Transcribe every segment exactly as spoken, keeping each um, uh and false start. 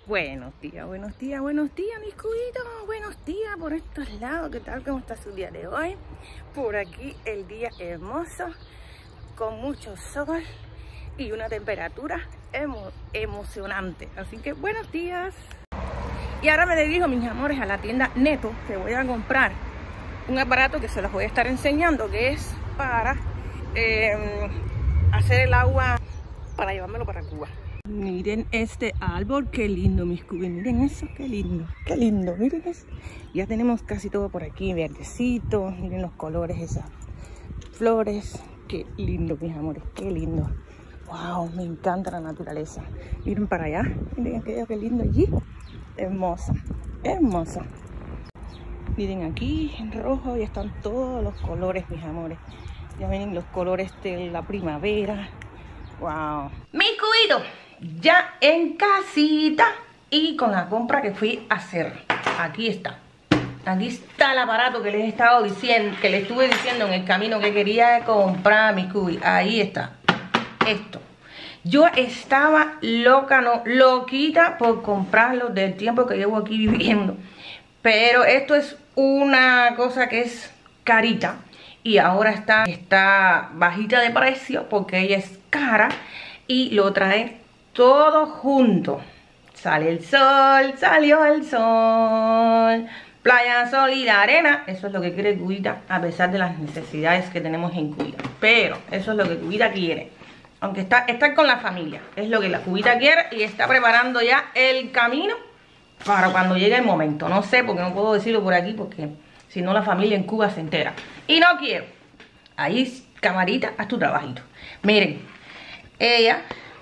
Buenos días, buenos días, buenos días, mis cubitos. Buenos días por estos lados. ¿Qué tal? ¿Cómo está su día de hoy? Por aquí el día hermoso, con mucho sol y una temperatura emo emocionante. Así que buenos días. Y ahora me dirijo, mis amores, a la tienda Neto, que voy a comprar un aparato que se los voy a estar enseñando, que es para eh, hacer el agua, para llevármelo para Cuba. Miren este árbol, qué lindo, mis cubis. Miren eso, qué lindo, qué lindo. Miren eso. Ya tenemos casi todo por aquí, verdecito. Miren los colores, esas flores. Qué lindo, mis amores, qué lindo. Wow, me encanta la naturaleza. Miren para allá, miren aquello, qué lindo allí. Hermoso, hermoso. Miren aquí, en rojo, ya están todos los colores, mis amores. Ya miren los colores de la primavera. Wow. Mis cubitos, ya en casita y con la compra que fui a hacer. Aquí está. Aquí está el aparato que les he estado diciendo, que les estuve diciendo en el camino que quería comprar, mis cubis. Ahí está. Esto. Yo estaba loca, no, loquita por comprarlo del tiempo que llevo aquí viviendo. Pero esto es una cosa que es carita. Y ahora está, está bajita de precio porque ella es cara. Y lo trae todo junto. Sale el sol, salió el sol. Playa, sol y la arena. Eso es lo que quiere Cubita, a pesar de las necesidades que tenemos en Cubita. Pero eso es lo que Cubita quiere. Aunque está, está con la familia. Es lo que la Cubita quiere y está preparando ya el camino para cuando llegue el momento. No sé, porque no puedo decirlo por aquí, porque si no la familia en Cuba se entera. Y no quiero. Ahí, camarita, haz tu trabajito. Miren, ella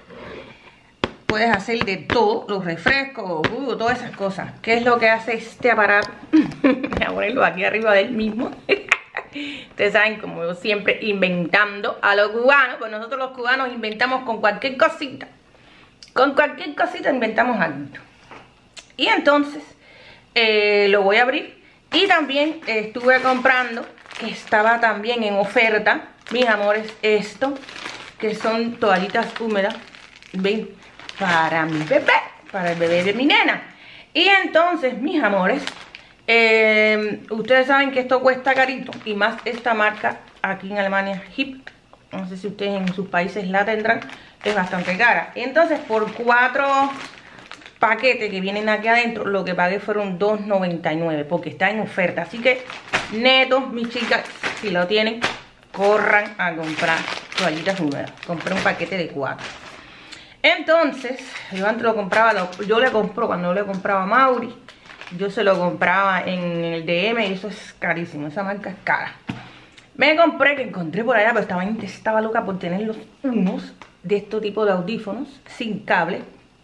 puedes hacer de todo, los refrescos, jugo, todas esas cosas. ¿Qué es lo que hace este aparato? Voy a ponerlo aquí arriba del mismo. Ustedes saben, como yo siempre inventando a los cubanos, pues nosotros los cubanos inventamos con cualquier cosita. Con cualquier cosita inventamos algo. Y entonces eh, lo voy a abrir. Y también eh, estuve comprando, que estaba también en oferta, mis amores, esto, que son toallitas húmedas, ven, para mi bebé, para el bebé de mi nena. Y entonces, mis amores, eh, ustedes saben que esto cuesta carito, y más esta marca aquí en Alemania, Hip, no sé si ustedes en sus países la tendrán, es bastante cara. Y entonces por cuatro paquetes que vienen aquí adentro, lo que pagué fueron dos noventa y nueve, porque está en oferta. Así que Neto, mis chicas, si lo tienen, corran a comprar toallitas húmedas. Compré un paquete de cuatro. Entonces, yo antes lo compraba, yo le compro cuando yo le compraba a Mauri, yo se lo compraba en el D M y eso es carísimo, esa marca es cara. Me compré, que encontré por allá, pero estaba, estaba loca por tener los unos de estos tipos de audífonos sin cable.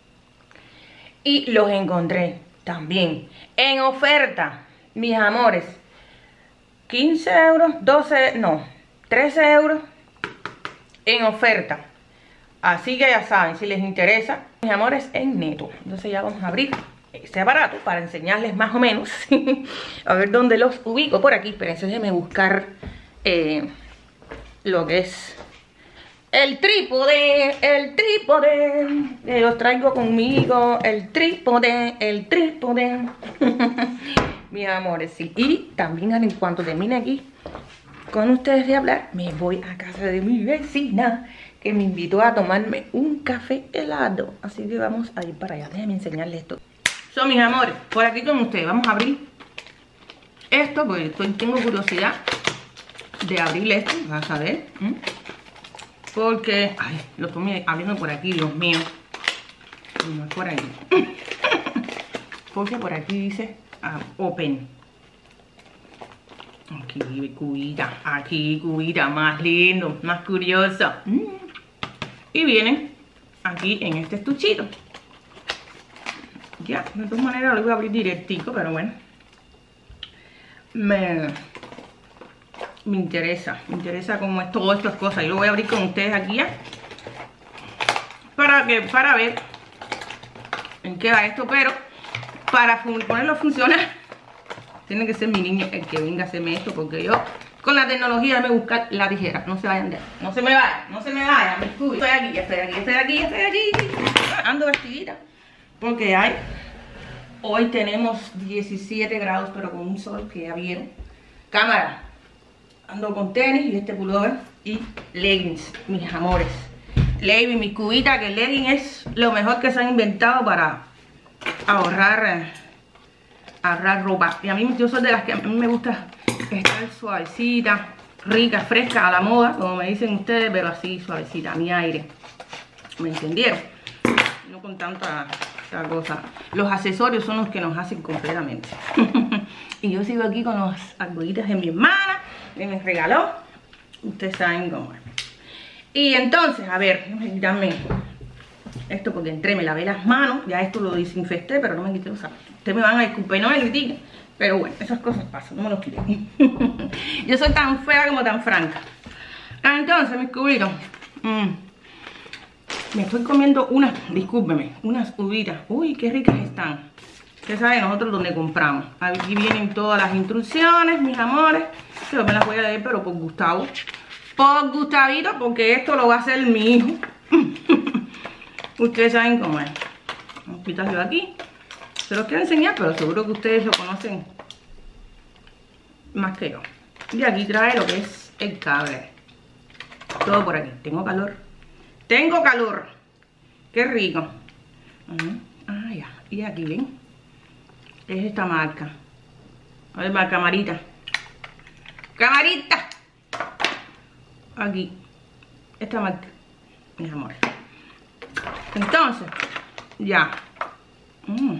Y los encontré también en oferta, mis amores. quince euros, doce, no, trece euros en oferta. Así que ya saben, si les interesa, mis amores, en Neto. Entonces ya vamos a abrir este aparato para enseñarles más o menos. A ver dónde los ubico por aquí. Pero déjenme buscar eh, lo que es el trípode, el trípode. Eh, los traigo conmigo, el trípode, el trípode. Mis amores, sí. Y también en cuanto termine aquí con ustedes de hablar, me voy a casa de mi vecina, que me invitó a tomarme un café helado. Así que vamos a ir para allá. Déjenme enseñarles esto. Son, mis amores, por aquí con ustedes. Vamos a abrir esto, porque estoy, tengo curiosidad de abrir esto. Vas a ver. ¿Mm? Porque, ay, lo estoy abriendo por aquí, Dios mío. No es por ahí. Porque por aquí dice uh, open. Aquí, cubita. Aquí, cubita. Más lindo, más curioso. Mm. Y vienen aquí en este estuchito. Ya, de todas maneras lo voy a abrir directico, pero bueno. Me... Me interesa, me interesa cómo es todo estas cosas. Yo lo voy a abrir con ustedes aquí ya. Para, que, para ver en qué va esto. Pero para ponerlo a funcionar, tiene que ser mi niño el que venga a hacerme esto. Porque yo con la tecnología me buscar la tijera. No se vayan de ahí. No se me vayan, no se me vayan. Estoy aquí, ya estoy aquí, ya estoy aquí, ya estoy aquí. Ando vestidita. porque hay, hoy tenemos diecisiete grados, pero con un sol que ya vieron. Cámara, ando con tenis y este pullover y leggings, mis amores. Leggings, mi cubita, que el legging es lo mejor que se han inventado para ahorrar, ahorrar ropa. Y a mí, yo soy de las que a mí me gusta estar suavecita, rica, fresca, a la moda, como me dicen ustedes, pero así suavecita, a mi aire. ¿Me entendieron? No con tanta, tanta cosa. Los accesorios son los que nos hacen completamente. Y yo sigo aquí con los argollitas de mi hermana, que me regaló. Ustedes saben cómo es. Y entonces, a ver, déjame quitarme esto porque entré, me lavé las manos. Ya esto lo desinfecté, pero no me quité los zapatos. Ustedes me van a disculpar, no me critiquen. Pero bueno, esas cosas pasan, no me los quiten. Yo soy tan fea como tan franca. Entonces, mis cubitos. Mmm. Me estoy comiendo unas, discúlpeme, unas uvitas. Uy, qué ricas están. Ustedes saben nosotros dónde compramos. Aquí vienen todas las instrucciones, mis amores. Yo me las voy a leer, pero por Gustavo. Por Gustavito, porque esto lo va a hacer mi hijo. Ustedes saben cómo es. Vamos a quitarlo aquí. Se los quiero enseñar, pero seguro que ustedes lo conocen más que yo. Y aquí trae lo que es el cable. Todo por aquí. Tengo calor. Tengo calor. Qué rico. Uh-huh. Ah, ya. Y aquí, ¿ven? Es esta marca. A ver, camarita. Camarita. Aquí. Esta marca. Mis amores. Entonces, ya. Mm.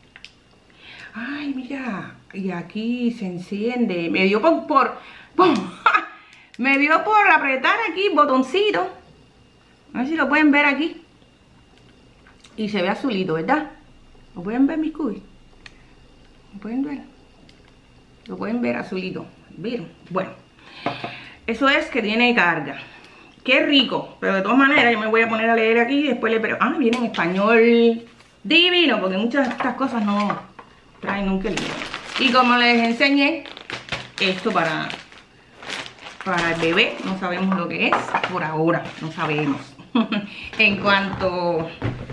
Ay, mira. Y aquí se enciende. Me dio por... por, por me dio por apretar aquí botoncito. A ver si lo pueden ver aquí. Y se ve azulito, ¿verdad? ¿Lo pueden ver, mis cubis? ¿Lo pueden ver? Lo pueden ver azulito. ¿Vieron? Bueno. Eso es que tiene carga. Qué rico. Pero de todas maneras yo me voy a poner a leer aquí y después le... Pero, ah, viene en español divino. Porque muchas de estas cosas no traen nunca el libro. Y como les enseñé, esto para... Para el bebé. No sabemos lo que es. Por ahora. No sabemos. En cuanto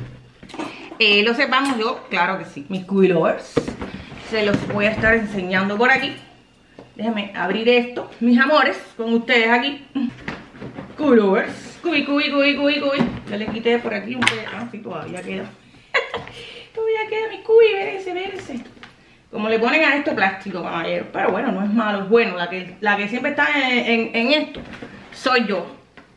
eh, lo sepamos, yo, claro que sí, mis cubi lovers, se los voy a estar enseñando por aquí. Déjenme abrir esto, mis amores, con ustedes aquí. Cubi lovers, cubi, cubi, cubi, cubi, cubi. Ya le quité por aquí un pedazo. Ah, sí, todavía queda. Todavía queda mi cubi, vérense, vérense. Como le ponen a esto plástico, caballero. Pero bueno, no es malo, es bueno. La que, la que siempre está en, en, en esto soy yo.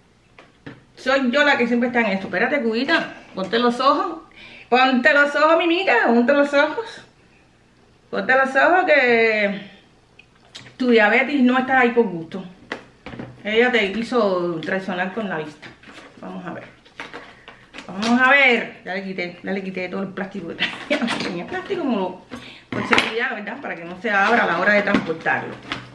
Soy yo la que siempre está en esto. Espérate, cubita. Ponte los ojos. Ponte los ojos, mimita. Ponte los ojos. Ponte los ojos que tu diabetes no está ahí por gusto. Ella te quiso traicionar con la vista. Vamos a ver. Vamos a ver. Ya le quité, ya le quité todo el plástico. Ya no tenía plástico como por seguridad, ¿verdad? Para que no se abra a la hora de transportarlo.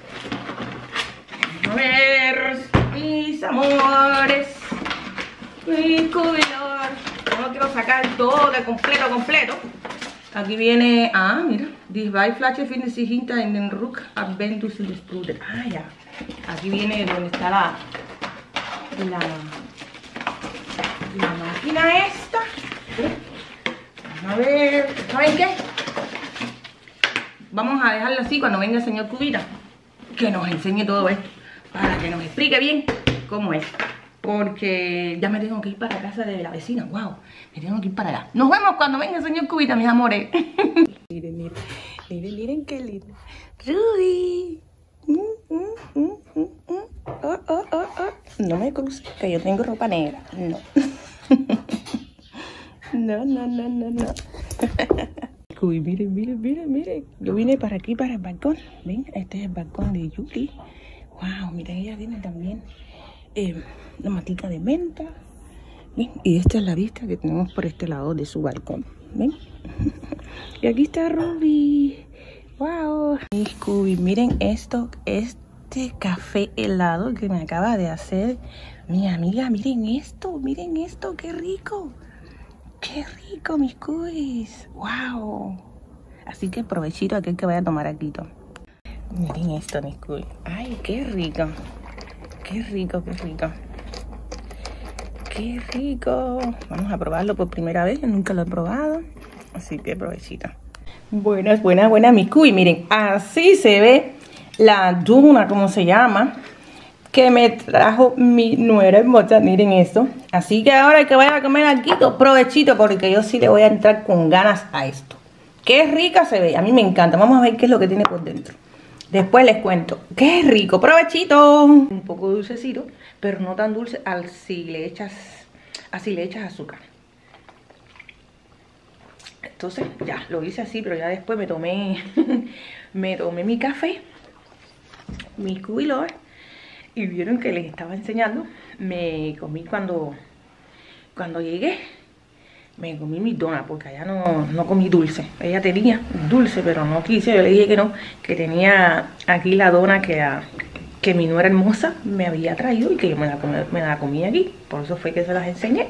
Vamos a ver, mis amores. Mi cubilor. Yo no quiero sacar todo de completo, completo. Aquí viene, ah, mira. This by flash fitness hinta en den Rook Adventus Disputed. Ah, ya. Aquí viene donde está la, la, la máquina esta. Vamos a ver, ¿saben qué? Vamos a dejarlo así cuando venga el señor Cubita, que nos enseñe todo esto, para que nos explique bien cómo es. Porque ya me tengo que ir para la casa de la vecina. Wow, me tengo que ir para allá. Nos vemos cuando venga el señor Cubita, mis amores. Miren, miren, miren, miren qué lindo. Rudy. Mm, mm, mm, mm, mm. Oh, oh, oh, oh. No me cruces, que yo tengo ropa negra. No. No, no, no, no, no. Uy, miren, miren, miren, miren. Yo vine para aquí, para el balcón. Ven, este es el balcón de Yuli. Wow, miren, ella tiene también eh, una matica de menta. ¿Ven? Y esta es la vista que tenemos por este lado de su balcón. ¿Ven? Y aquí está Ruby. Wow. Scooby, miren esto, este café helado que me acaba de hacer mi amiga. Miren esto, miren esto, qué rico. Qué rico, mis cubis. Wow. Así que provechito aquel que vaya a tomar aquí. Miren esto, mis cubis. Ay, qué rico. Qué rico, qué rico. Qué rico. Vamos a probarlo por primera vez. Yo nunca lo he probado. Así que provechita. Buenas, buenas, buenas, mis cuy. Miren, así se ve la dona, como se llama, que me trajo mi nuera hermosa. Miren esto. Así que ahora que vaya a comer algo, provechito, porque yo sí le voy a entrar con ganas a esto. Qué rica se ve, a mí me encanta. Vamos a ver qué es lo que tiene por dentro. Después les cuento. ¡Qué rico! ¡Provechito! Un poco dulcecito, pero no tan dulce al si le echas, así le echas azúcar. Entonces ya, lo hice así, pero ya después me tomé, me tomé mi café, mi cubilor, y vieron que les estaba enseñando. Me comí cuando, cuando llegué, me comí mi dona, porque allá no, no comí dulce. Ella tenía dulce, pero no quise, yo le dije que no, que tenía aquí la dona que, a, que mi nuera hermosa me había traído y que yo me la, me la comí aquí. Por eso fue que se las enseñé.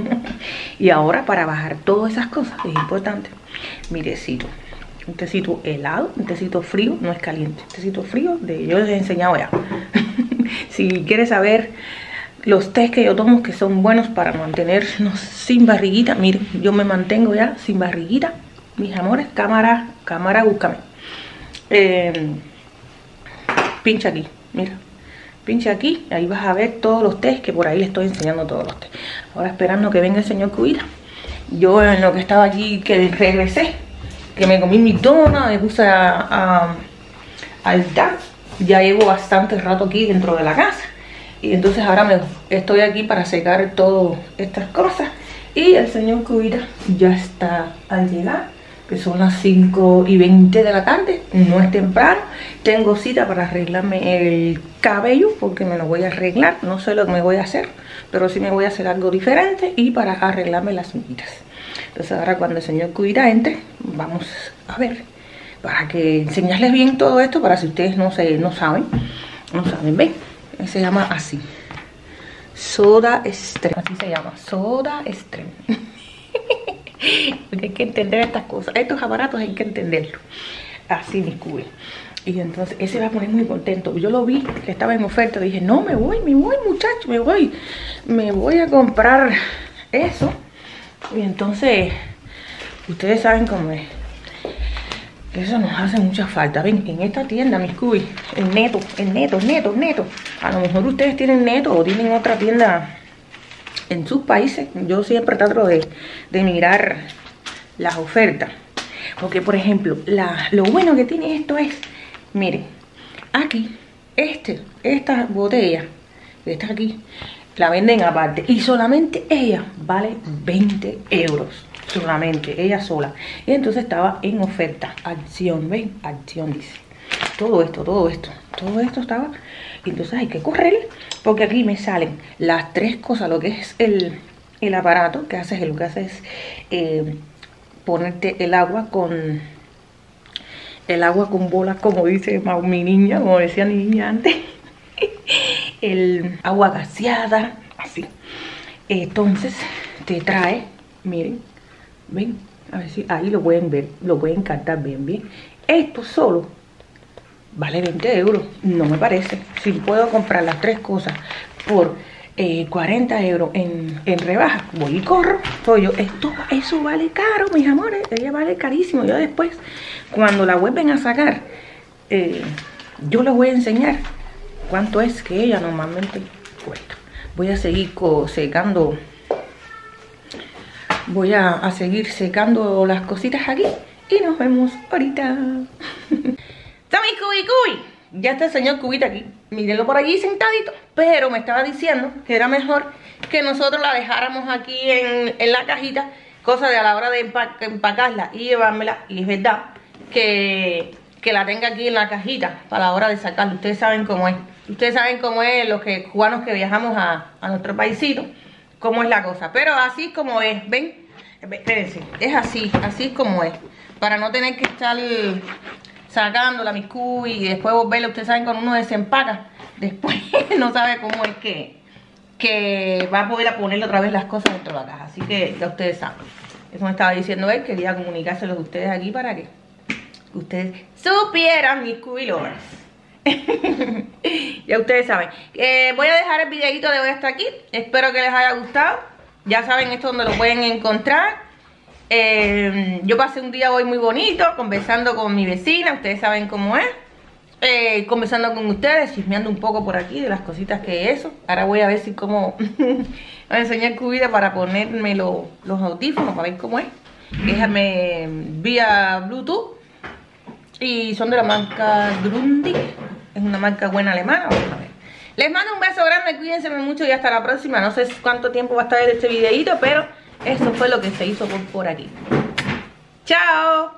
Y ahora, para bajar todas esas cosas, es importante mi tecito. Un tecito helado, un tecito frío, no es caliente. Un tecito frío, de, yo les he enseñado ya. Si quieres saber los tés que yo tomo, que son buenos para mantenernos sin barriguita, miren, yo me mantengo ya sin barriguita, mis amores. Cámara, cámara, búscame. Eh, pincha aquí, mira. Pincha aquí, ahí vas a ver todos los tés, que por ahí les estoy enseñando todos los tés. Ahora esperando que venga el señor Cubita. Yo en lo que estaba aquí, que regresé, que me comí mi dona, me puse a, a, a editar. Ya llevo bastante rato aquí dentro de la casa. Y entonces ahora me estoy aquí para secar todas estas cosas. Y el señor Cubita ya está al llegar, que son las cinco y veinte de la tarde, no es temprano. Tengo cita para arreglarme el cabello, porque me lo voy a arreglar. No sé lo que me voy a hacer, pero sí me voy a hacer algo diferente, y para arreglarme las uñitas. Entonces ahora cuando el señor Cubita entre, vamos a ver, para que enseñarles bien todo esto, para si ustedes no, se, no saben, no saben, ¿ven? Se llama así, Soda Stream, así se llama, Soda Stream. Porque hay que entender estas cosas, estos aparatos hay que entenderlos. Así, mis cubes. Y entonces ese va a poner muy contento. Yo lo vi que estaba en oferta, dije, no, me voy, me voy, muchacho, me voy. Me voy a comprar eso. Y entonces, ustedes saben cómo es. Eso nos hace mucha falta. Ven, en esta tienda, mis cubis, en Neto, en Neto, Neto, Neto. A lo mejor ustedes tienen Neto o tienen otra tienda en sus países. Yo siempre trato de, de mirar las ofertas. Porque, por ejemplo, la, lo bueno que tiene esto es, miren, aquí, este, esta botella, que está aquí, la venden aparte. Y solamente ella vale veinte euros. Solamente, ella sola. Y entonces estaba en oferta. Acción, ¿ven? Acción dice. Todo esto, todo esto, todo esto estaba. Y entonces hay que correr, porque aquí me salen las tres cosas. Lo que es el, el aparato que haces, lo que haces es eh, ponerte el agua con el agua con bolas, como dice mi niña, como decía mi niña antes. El agua gaseada, así. Entonces te trae, miren, ven, a ver si ahí lo pueden ver, lo pueden captar bien, bien. Esto solo vale veinte euros, no me parece. Si puedo comprar las tres cosas por eh, cuarenta euros en, en rebaja, voy y corro. Soy yo, esto, eso vale caro, mis amores, ella vale carísimo. Yo después, cuando la vuelven a sacar, eh, yo les voy a enseñar cuánto es que ella normalmente cuesta. Voy a seguir secando, voy a, a seguir secando las cositas aquí y nos vemos ahorita. ¡Tami, cubi, cubi! Ya está el señor Cubita aquí. Mírenlo por allí sentadito. Pero me estaba diciendo que era mejor que nosotros la dejáramos aquí en, en la cajita. Cosa de a la hora de empa empacarla y llevármela. Y es verdad que, que la tenga aquí en la cajita para la hora de sacarla. Ustedes saben cómo es. Ustedes saben cómo es los que, cubanos que viajamos a, a nuestro paisito. Cómo es la cosa. Pero así es como es. ¿Ven? Espérense. Es así. Así es como es. Para no tener que estar sacándola, mis cubis, y después volverla. Ustedes saben cuando uno desempaca, después no sabe cómo es que, que va a poder ponerle otra vez las cosas dentro de la caja. Así que ya ustedes saben. Eso me estaba diciendo él. Quería comunicárselos a ustedes aquí para que ustedes supieran, mis cubilovers. Ya ustedes saben. Eh, voy a dejar el videito de hoy hasta aquí. Espero que les haya gustado. Ya saben, esto es donde lo pueden encontrar. Eh, yo pasé un día hoy muy bonito, conversando con mi vecina, ustedes saben cómo es. Eh, conversando con ustedes, chismeando un poco por aquí de las cositas que eso. Ahora voy a ver si cómo voy a enseñar Cubita para ponerme lo, los audífonos para ver cómo es. Déjame vía Bluetooth. Y son de la marca Grundig. Es una marca buena alemana. Vamos a ver. Les mando un beso grande, cuídense mucho y hasta la próxima. No sé cuánto tiempo va a estar este videito, pero eso fue lo que se hizo por, por aquí. ¡Chao!